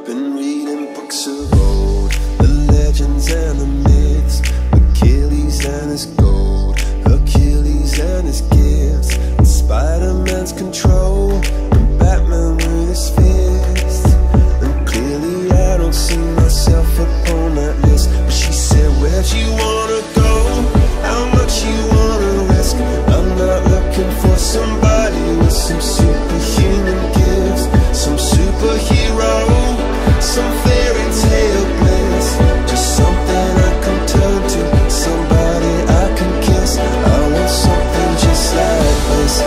Been reading books of old, the legends and the myths, Achilles and his gold, Achilles and his gifts, and Spider-Man's control, and Batman with his fists. And clearly I don't see myself upon that list. But she said, where'd you wanna go? How much you wanna risk? I'm not looking for somebody with some superhuman gifts, some superhero, some fairy tale bliss, just something I can turn to, somebody I can kiss. I want something just like this.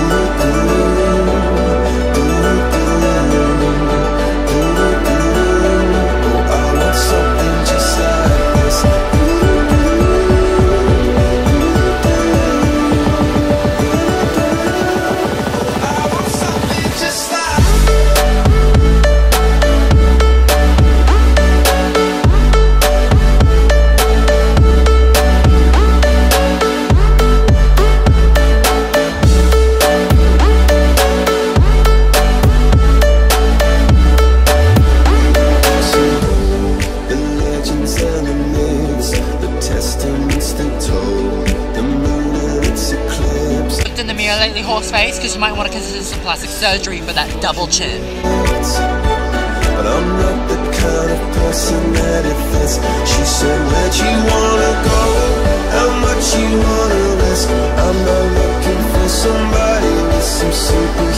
I want something just like this. I want something just like In the mirror lately, Horseface, because you might want to consider some plastic surgery for that double chin. But I'm not the kind of person that it fits. She said, where'd you wanna go? How much you wanna risk? I'm not looking for somebody with some super